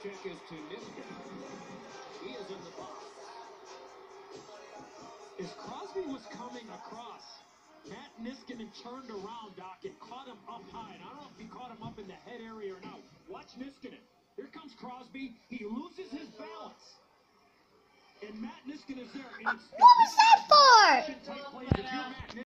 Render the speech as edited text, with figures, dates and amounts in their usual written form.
check is to Niskanen. He is in the box. As Crosby was coming across, Matt Niskanen turned around, Doc, and caught him up high. And I don't know if he caught him up in the head area or not. Watch Niskanen. Here comes Crosby. He loses his balance. And Matt Niskanen is there. And What was that for?